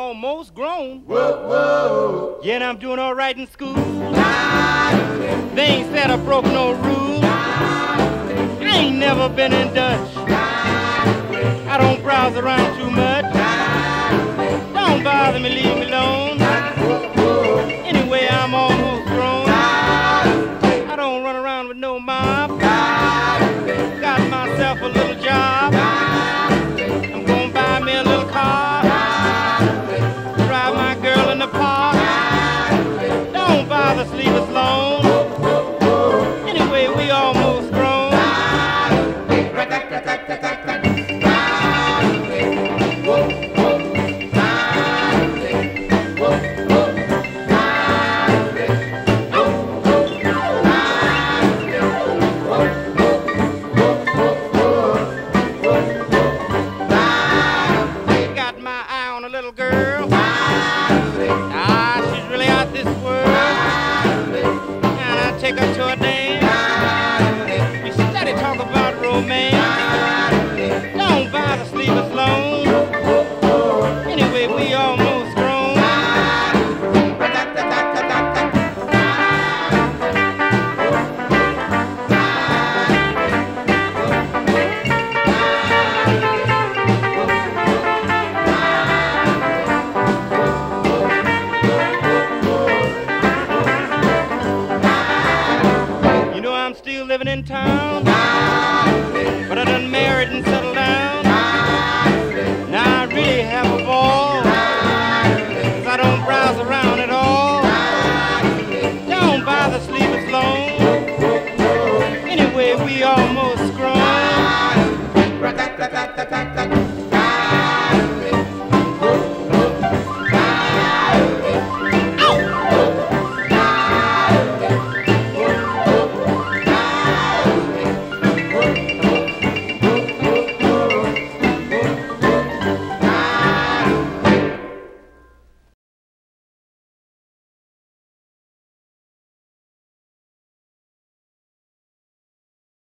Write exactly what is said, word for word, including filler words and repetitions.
almost grown. Whoa, whoa. Yeah, and I'm doing all right in school. They ain't said I broke no rule. I ain't never been in Dutch. I don't browse around too much. Don't bother me, leave me alone. Anyway, I'm almost grown. I don't run around with no mob. Got myself a little job. I'm gonna buy me a little car. Drive my girl in the park. Don't bother, leave us alone. Anyway, we almost grown. Take her to a dance. We steady talk about romance. Don't bother, leave us alone. Anyway, we almost grown. I'm still living in town, but I done married and settled down. Now I really have a ball, 'cause I don't browse around at all. Don't bother, leave us alone. Anyway, we almost grown.